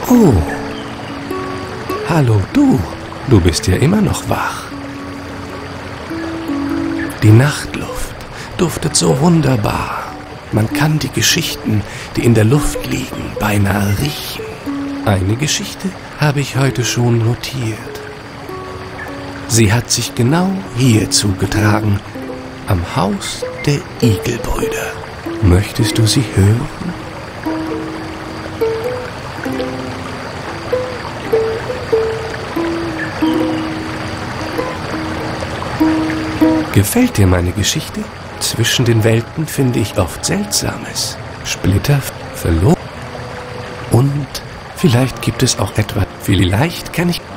Oh, hallo du. Du bist ja immer noch wach. Die Nachtluft duftet so wunderbar. Man kann die Geschichten, die in der Luft liegen, beinahe riechen. Eine Geschichte habe ich heute schon notiert. Sie hat sich genau hier zugetragen, am Haus der Igelbrüder. Möchtest du sie hören? Gefällt dir meine Geschichte? Zwischen den Welten finde ich oft Seltsames. Splitter, verloren. Und vielleicht gibt es auch etwas. Vielleicht kann ich...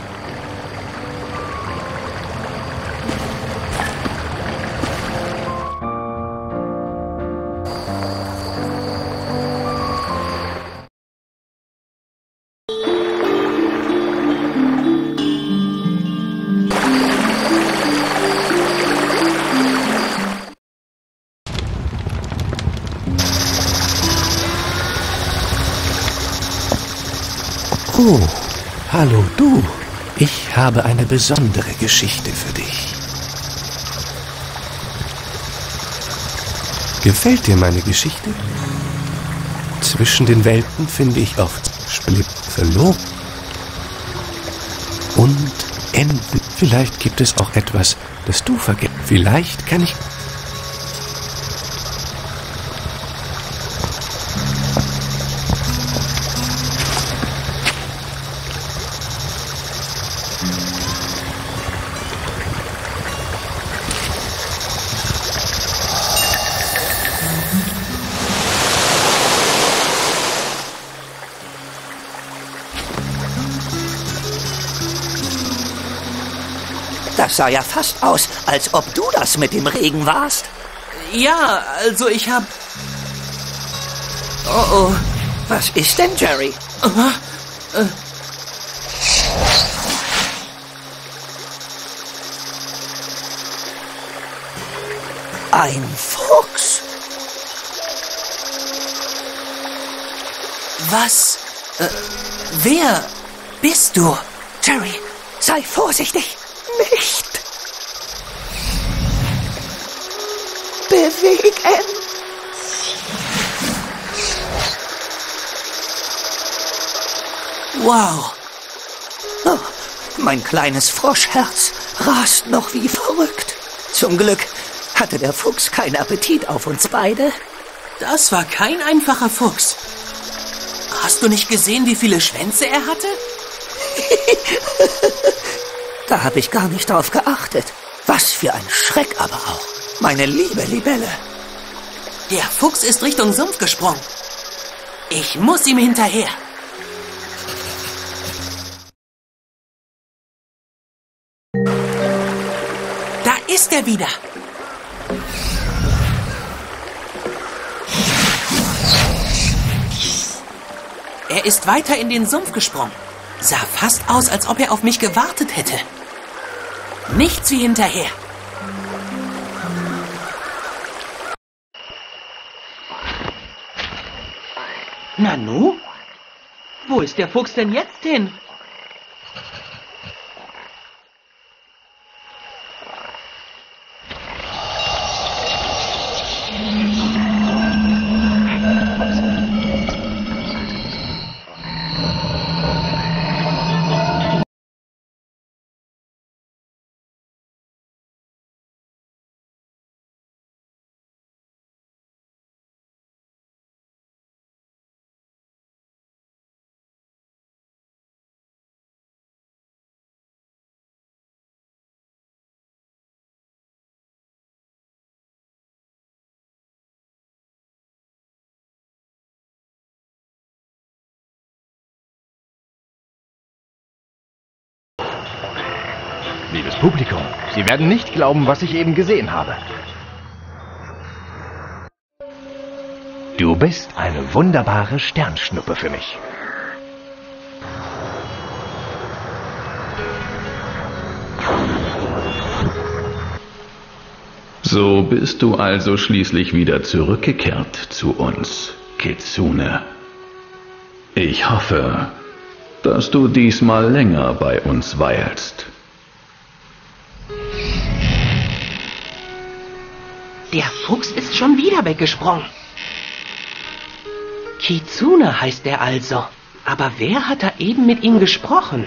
Oh, hallo du. Ich habe eine besondere Geschichte für dich. Gefällt dir meine Geschichte? Zwischen den Welten finde ich oft verloren und Enden. Vielleicht gibt es auch etwas, das du vergisst. Vielleicht kann ich... Das sah ja fast aus, als ob du das mit dem Regen warst. Ja, also ich hab... Oh oh, was ist denn, Jerry? Ein Fuchs? Was? Wer bist du? Jerry, sei vorsichtig. Nicht bewegen. Wow. Oh, mein kleines Froschherz rast noch wie verrückt. Zum Glück hatte der Fuchs keinen Appetit auf uns beide. Das war kein einfacher Fuchs. Hast du nicht gesehen, wie viele Schwänze er hatte? Da habe ich gar nicht drauf geachtet. Was für ein Schreck aber auch. Meine liebe Libelle. Der Fuchs ist Richtung Sumpf gesprungen. Ich muss ihm hinterher. Da ist er wieder. Er ist weiter in den Sumpf gesprungen. Sah fast aus, als ob er auf mich gewartet hätte. Nichts wie hinterher. Nanu? Wo ist der Fuchs denn jetzt hin? Liebes Publikum, Sie werden nicht glauben, was ich eben gesehen habe. Du bist eine wunderbare Sternschnuppe für mich. So bist du also schließlich wieder zurückgekehrt zu uns, Kitsune. Ich hoffe, dass du diesmal länger bei uns weilst. Der Fuchs ist schon wieder weggesprungen. Kitsune heißt er also. Aber wer hat da eben mit ihm gesprochen?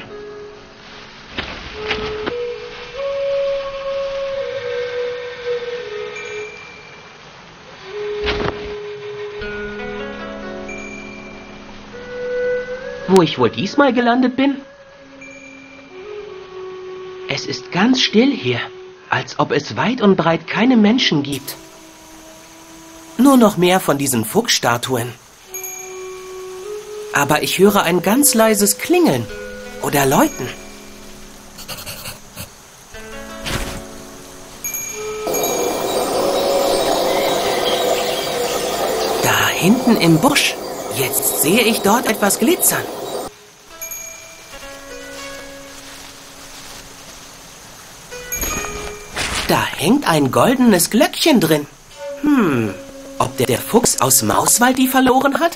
Wo ich wohl diesmal gelandet bin? Es ist ganz still hier, als ob es weit und breit keine Menschen gibt. Nur noch mehr von diesen Fuchsstatuen. Aber ich höre ein ganz leises Klingeln oder Läuten. Da hinten im Busch. Jetzt sehe ich dort etwas glitzern. Da hängt ein goldenes Glöckchen drin. Ob der Fuchs aus Mauswald die verloren hat?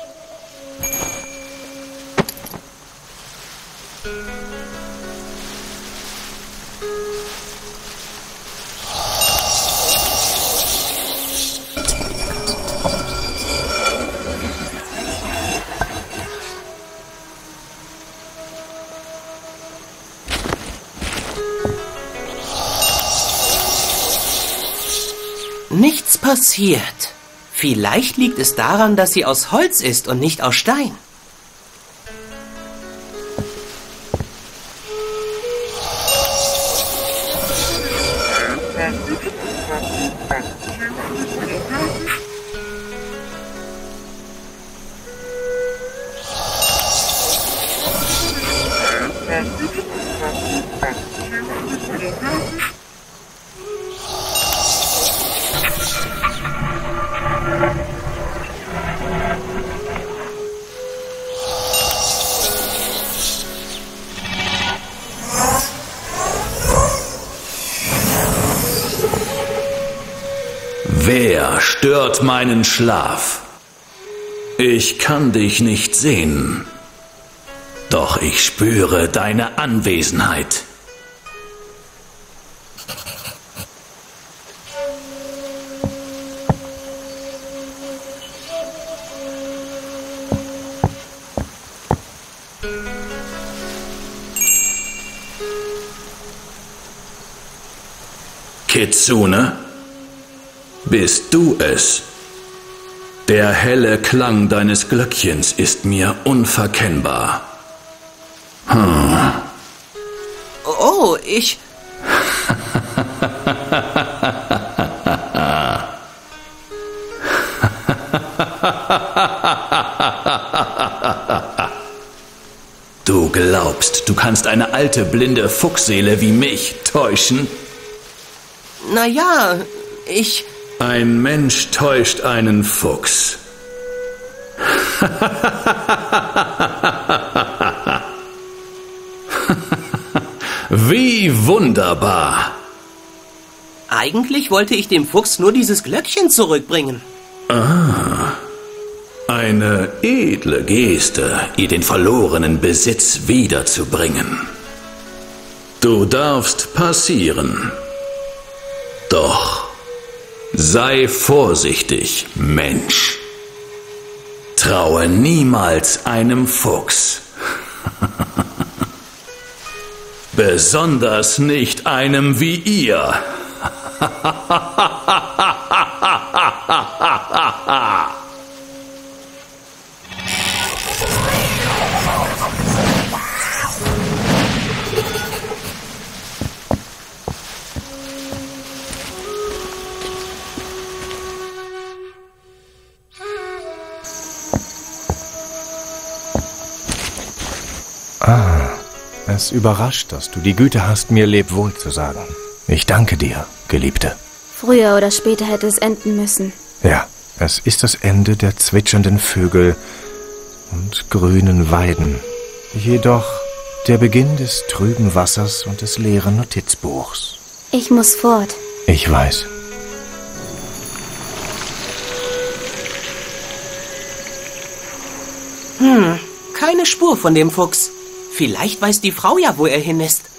Nichts passiert. Vielleicht liegt es daran, dass sie aus Holz ist und nicht aus Stein. Wer stört meinen Schlaf? Ich kann dich nicht sehen, doch ich spüre deine Anwesenheit. Kitsune? Bist du es? Der helle Klang deines Glöckchens ist mir unverkennbar. Oh, ich... Du glaubst, du kannst eine alte, blinde Fuchsseele wie mich täuschen? Naja, ich... Ein Mensch täuscht einen Fuchs. Wie wunderbar! Eigentlich wollte ich dem Fuchs nur dieses Glöckchen zurückbringen. Eine edle Geste, ihr den verlorenen Besitz wiederzubringen. Du darfst passieren. Doch sei vorsichtig, Mensch. Traue niemals einem Fuchs. Besonders nicht einem wie ihr. Es überrascht, dass du die Güte hast, mir Lebwohl zu sagen. Ich danke dir, Geliebte. Früher oder später hätte es enden müssen. Ja, es ist das Ende der zwitschernden Vögel und grünen Weiden. Jedoch der Beginn des trüben Wassers und des leeren Notizbuchs. Ich muss fort. Ich weiß. keine Spur von dem Fuchs. Vielleicht weiß die Frau ja, wo er hin ist.